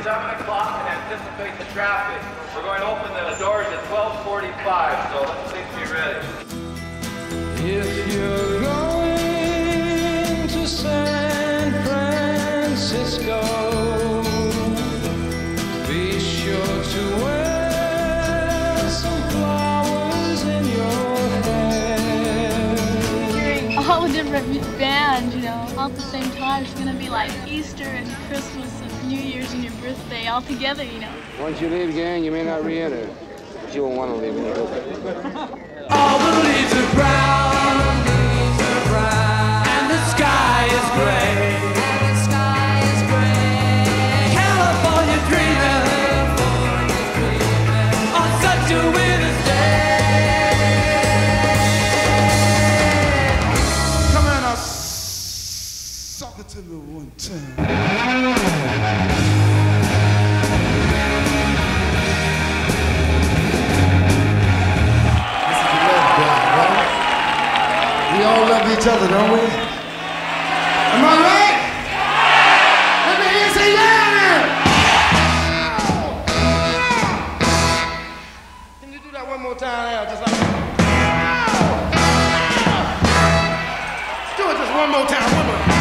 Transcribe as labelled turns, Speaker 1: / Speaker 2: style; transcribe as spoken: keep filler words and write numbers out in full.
Speaker 1: seven o'clock and anticipate the traffic. We're going to open the doors at twelve forty-five, so let's please be ready.
Speaker 2: If you're going to San Francisco, be sure to wear some flowers in your hair.
Speaker 3: Hearing all the different bands, you know, all at the same time, it's gonna be like Easter and Christmas and New Year's and your birthday all together, you know.
Speaker 4: Once you leave, gang, you may not re-enter, but you won't want to leave when you go back.
Speaker 2: All the leaves are brown, leaves are brown, and the sky is gray. And the sky is gray. California dreaming, California dreaming on such a winter's day.
Speaker 5: Come on, I'll suck it to me one time. We all love each other, don't we? Am I right? Let me hear you say yeah now! Can you do that one more time now, just like that? Do it just one more time, one more.